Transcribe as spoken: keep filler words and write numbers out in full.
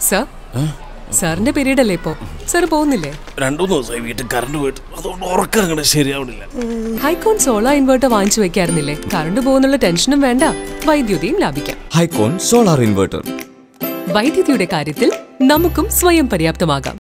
Sir സാറിന്റെ period അല്ലേ ഇപ്പോ? സാർ പോകുന്നില്ലേ? രണ്ടു ദിവസമായി വീട്ടിൽ കറണ്ട് പോയിട്ട് അതുകൊണ്ട് ഉറക്കം അങ്ങനെ ശരിയാവണില്ല. ഹൈക്കോൺ സോളാർ ഇൻവെർട്ടർ വാങ്ങിച്ചു വെക്കാറുന്നില്ലേ? കറണ്ട് പോകുന്നുള്ള ടെൻഷനും വേണ്ട, വൈദ്യുതിയും ലാഭിക്കാം. Hykon solar inverter. വൈദ്യുതിയുടെ കാര്യത്തിൽ നമുക്കും സ്വയം പര്യാപ്തമാകാം.